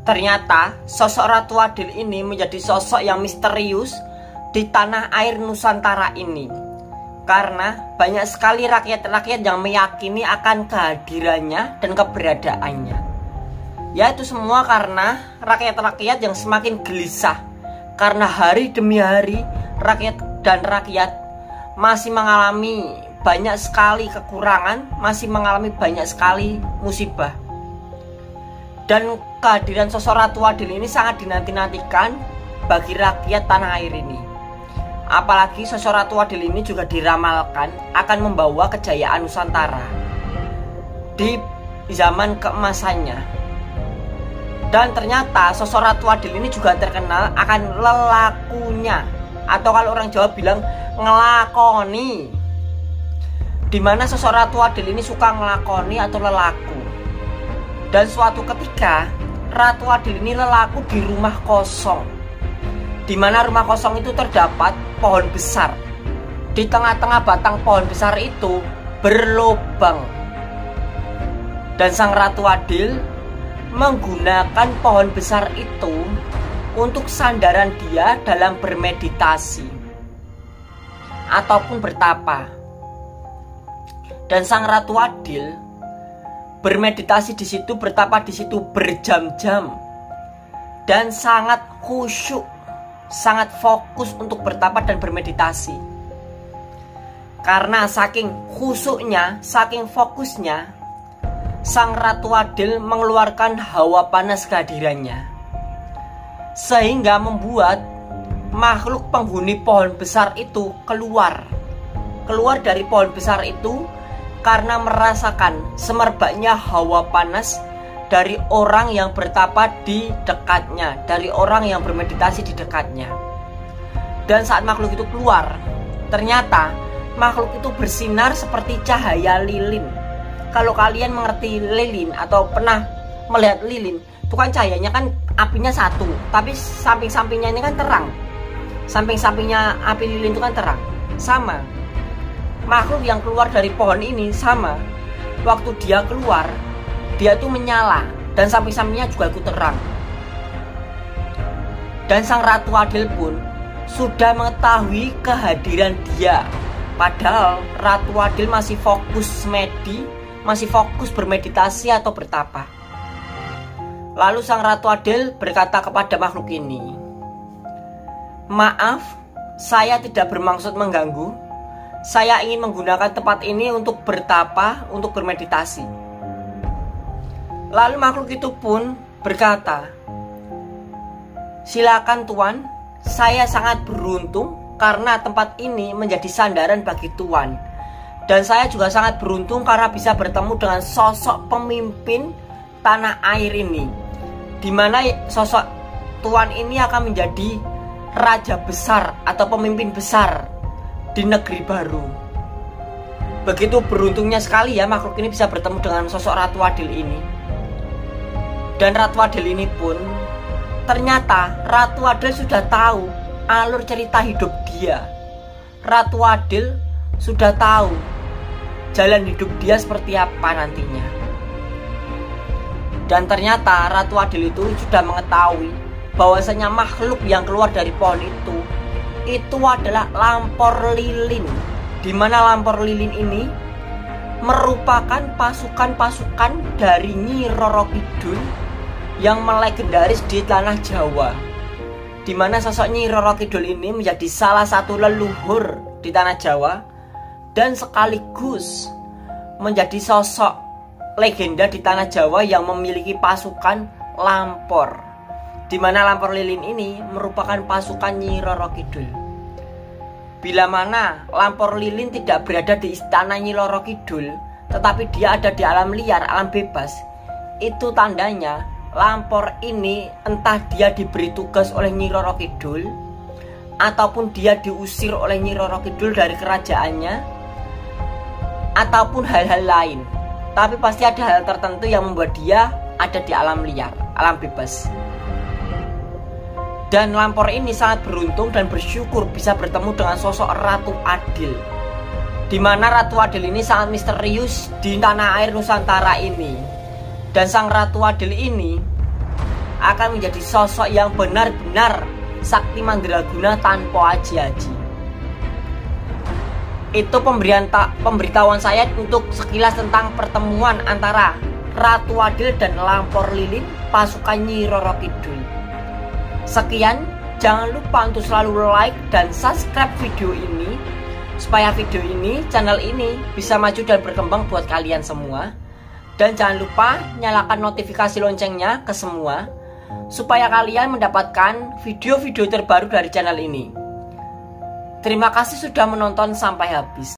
Ternyata sosok Ratu Adil ini menjadi sosok yang misterius di tanah air Nusantara ini, karena banyak sekali rakyat-rakyat yang meyakini akan kehadirannya dan keberadaannya. Yaitu semua karena rakyat-rakyat yang semakin gelisah, karena hari demi hari rakyat masih mengalami banyak sekali kekurangan, masih mengalami banyak sekali musibah. Dan kehadiran sosok Ratu Adil ini sangat dinanti-nantikan bagi rakyat tanah air ini. Apalagi sosok Ratu Adil ini juga diramalkan akan membawa kejayaan Nusantara di zaman keemasannya. Dan ternyata sosok Ratu Adil ini juga terkenal akan lelakunya, atau kalau orang Jawa bilang ngelakoni, dimana sosok Ratu Adil ini suka ngelakoni atau lelaku. Dan suatu ketika Ratu Adil ini lelaku di rumah kosong, dimana rumah kosong itu terdapat pohon besar. Di tengah-tengah batang pohon besar itu berlubang, dan sang Ratu Adil menggunakan pohon besar itu untuk sandaran dia dalam bermeditasi ataupun bertapa. Dan sang Ratu Adil bermeditasi di situ, bertapa di situ berjam-jam, dan sangat khusyuk, sangat fokus untuk bertapa dan bermeditasi. Karena saking khusyuknya, saking fokusnya, sang Ratu Adil mengeluarkan hawa panas kehadirannya, sehingga membuat makhluk penghuni pohon besar itu keluar dari pohon besar itu, karena merasakan semerbaknya hawa panas dari orang yang bertapa di dekatnya, dari orang yang bermeditasi di dekatnya. Dan saat makhluk itu keluar, ternyata makhluk itu bersinar seperti cahaya lilin. Kalau kalian mengerti lilin atau pernah melihat lilin, itu kan cahayanya kan apinya satu, tapi samping-sampingnya ini kan terang. Samping-sampingnya api lilin itu kan terang. Sama, makhluk yang keluar dari pohon ini sama. Waktu dia keluar, dia itu menyala, dan samping-sampingnya juga ikut terang. Dan sang Ratu Adil pun sudah mengetahui kehadiran dia, padahal Ratu Adil masih fokus masih fokus bermeditasi atau bertapa. Lalu sang Ratu Adil berkata kepada makhluk ini, "Maaf, saya tidak bermaksud mengganggu. Saya ingin menggunakan tempat ini untuk bertapa, untuk bermeditasi." Lalu makhluk itu pun berkata, "Silakan Tuan, saya sangat beruntung karena tempat ini menjadi sandaran bagi Tuan. Dan saya juga sangat beruntung karena bisa bertemu dengan sosok pemimpin tanah air ini, dimana sosok Tuan ini akan menjadi raja besar atau pemimpin besar di negeri baru." Begitu beruntungnya sekali ya makhluk ini bisa bertemu dengan sosok Ratu Adil ini. Dan Ratu Adil ini pun ternyata Ratu Adil sudah tahu alur cerita hidup dia. Ratu Adil sudah tahu jalan hidup dia seperti apa nantinya. Dan ternyata Ratu Adil itu sudah mengetahui bahwasanya makhluk yang keluar dari pohon itu adalah lampor lilin, dimana lampor lilin ini merupakan pasukan-pasukan dari Nyi Roro Kidul yang melegendaris di tanah Jawa, dimana sosok Nyi Roro Kidul ini menjadi salah satu leluhur di tanah Jawa, dan sekaligus menjadi sosok legenda di tanah Jawa yang memiliki pasukan lampor, dimana lampor lilin ini merupakan pasukan Nyi Roro Kidul. Bila mana lampor lilin tidak berada di istana Nyi Roro Kidul, tetapi dia ada di alam liar, alam bebas, itu tandanya lampor ini entah dia diberi tugas oleh Nyi Roro Kidul, ataupun dia diusir oleh Nyi Roro Kidul dari kerajaannya, ataupun hal-hal lain. Tapi pasti ada hal tertentu yang membuat dia ada di alam liar, alam bebas. Dan lampor ini sangat beruntung dan bersyukur bisa bertemu dengan sosok Ratu Adil, dimana Ratu Adil ini sangat misterius di tanah air Nusantara ini. Dan sang Ratu Adil ini akan menjadi sosok yang benar-benar sakti mandraguna tanpa aji-aji. Itu pemberitahuan saya untuk sekilas tentang pertemuan antara Ratu Adil dan Lampor Lilin pasukan Nyi Roro Kidul. Sekian, jangan lupa untuk selalu like dan subscribe video ini supaya channel ini bisa maju dan berkembang buat kalian semua. Dan jangan lupa nyalakan notifikasi loncengnya ke semua supaya kalian mendapatkan video-video terbaru dari channel ini. Terima kasih sudah menonton sampai habis.